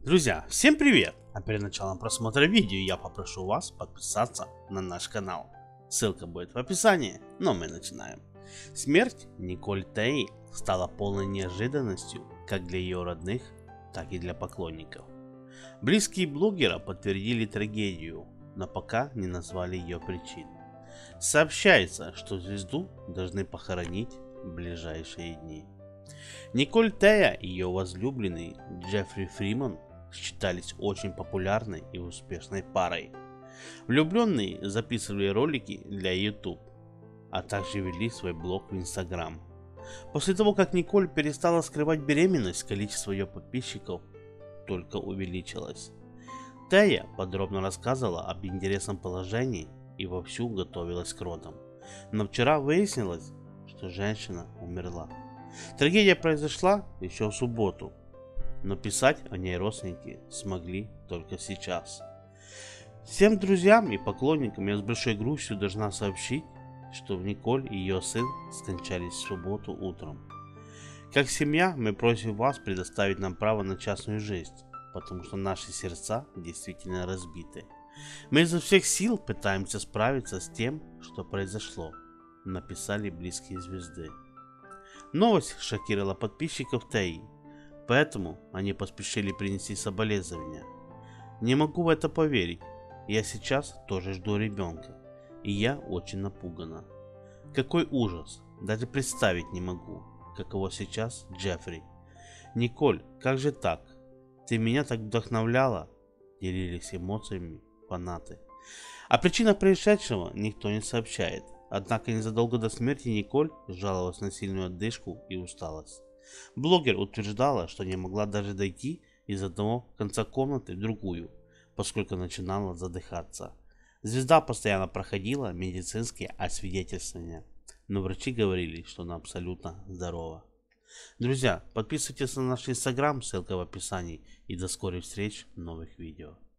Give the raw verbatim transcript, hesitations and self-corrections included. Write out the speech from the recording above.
Друзья, всем привет! А перед началом просмотра видео я попрошу вас подписаться на наш канал. Ссылка будет в описании, но мы начинаем. Смерть Николь Теи стала полной неожиданностью как для ее родных, так и для поклонников. Близкие блогера подтвердили трагедию, но пока не назвали ее причин. Сообщается, что звезду должны похоронить в ближайшие дни. Николь Тея и ее возлюбленный Джеффри Фриман считались очень популярной и успешной парой. Влюбленные записывали ролики для YouTube, а также вели свой блог в Instagram. После того, как Николь перестала скрывать беременность, количество ее подписчиков только увеличилось. Тея подробно рассказывала об интересном положении и вовсю готовилась к родам. Но вчера выяснилось, что женщина умерла. Трагедия произошла еще в субботу, но писать о ней родственники смогли только сейчас. Всем друзьям и поклонникам я с большой грустью должна сообщить, что Николь и ее сын скончались в субботу утром. Как семья мы просим вас предоставить нам право на частную жизнь, потому что наши сердца действительно разбиты. Мы изо всех сил пытаемся справиться с тем, что произошло, написали близкие звезды. Новость шокировала подписчиков Теи, поэтому они поспешили принести соболезнования. Не могу в это поверить, я сейчас тоже жду ребенка, и я очень напугана. Какой ужас, даже представить не могу, каково сейчас Джеффри. Николь, как же так? Ты меня так вдохновляла, делились эмоциями фанаты. О причинах происшедшего никто не сообщает. Однако незадолго до смерти Николь жаловалась на сильную одышку и усталость. Блогер утверждала, что не могла даже дойти из одного конца комнаты в другую, поскольку начинала задыхаться. Звезда постоянно проходила медицинские освидетельствования, но врачи говорили, что она абсолютно здорова. Друзья, подписывайтесь на наш инстаграм, ссылка в описании, и до скорых встреч в новых видео.